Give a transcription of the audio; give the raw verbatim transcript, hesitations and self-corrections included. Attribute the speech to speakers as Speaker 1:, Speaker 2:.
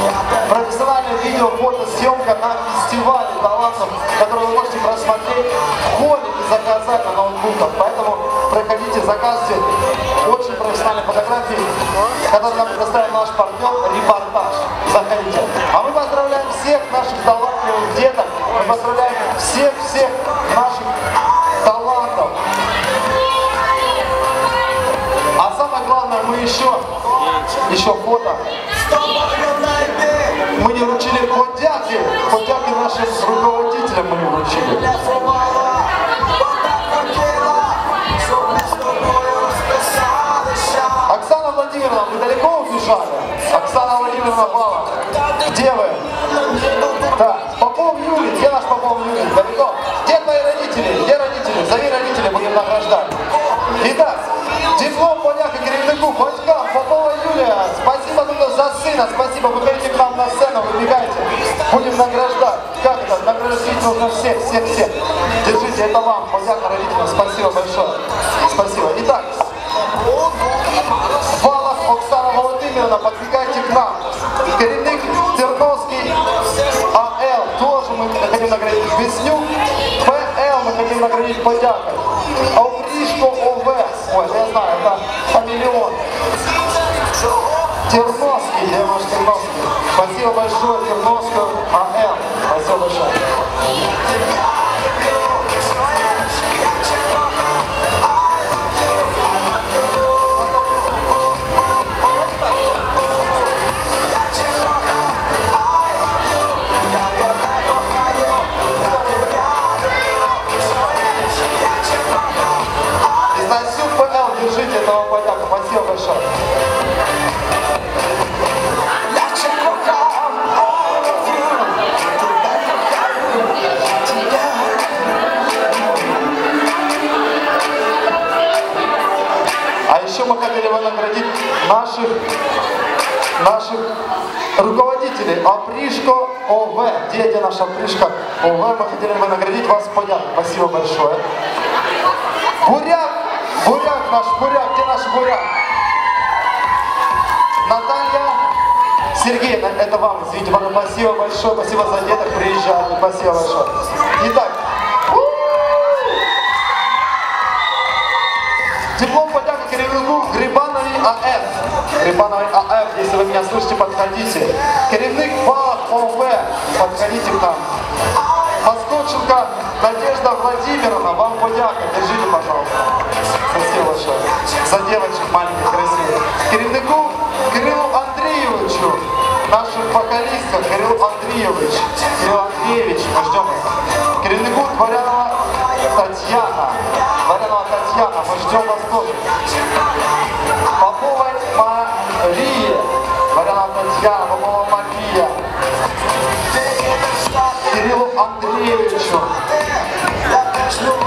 Speaker 1: Профессиональная видео-фотосъемка на фестивале талантов, который вы можете просмотреть в холле и заказать на ноутбуках. Поэтому проходите, заказывайте очень профессиональные фотографии, которые нам предоставил наш партнер «Репортаж». Заходите. А мы поздравляем всех наших талантливых деток, мы поздравляем всех-всех наших талантов. А самое главное, мы еще, еще фото. Мы не вручили подяки, подяки нашим руководителям мы не вручили. Оксана Владимировна, вы далеко убежали? Оксана Владимировна Бала, где вы? Да, Попов Юрий, где наш Попов Юрий? Далеко? Где твои родители? Где родители? Зови родителей, будем награждать. Итак, диплом подяки керівнику, батькам Попова Юлия. Спасибо только за сына, спасибо. Выходите к нам на сцену, выбегайте. Будем награждать. Как это? Награждать нужно всех, всех, всех. Держите, это вам, подяка родителям. Спасибо большое. Спасибо. Итак, Балах Оксана Владимировна, подбегайте к нам. Керівник Терновский АЛ, тоже мы хотим наградить. Веснюк ПЛ мы хотим наградить подякой. Аупришко ОВ, ой, я знаю, это хамелеон. Терновский, где ваш Терновский? Спасибо большое, Терновскую АЛ. Спасибо большое. Держите этого подяка. Спасибо большое. А еще мы хотели бы наградить наших, наших руководителей. Опришко ОВ. Где, где наша Опришка ОВ? Мы хотели бы наградить вас подякой. Спасибо большое. Буряк. Буряк наш, буряк, где наш буряк? Наталья Сергеевна, это вам, извините, спасибо большое, спасибо за деток, приезжали, спасибо большое. Итак, диплом подяки керівнику Грибановой АФ. Грибановой АФ, если вы меня слышите, подходите. Керівник Балах ОВ, подходите к нам. Москотченко Надежда Владимировна, вам подяка, держите, пожалуйста. Спасибо большое. За девочек маленьких, красивых. Керівнику Кириллу Андреевичу, нашим вокалистам, Кирилл Андреевич, Кирилл Андреевич, мы ждем вас. Керівнику Дворянова Татьяна, Дворянова Татьяна, мы ждем вас тоже. Поповой Мария, Дворянова Татьяна, Попова Мария. Кириллу Андреевичу.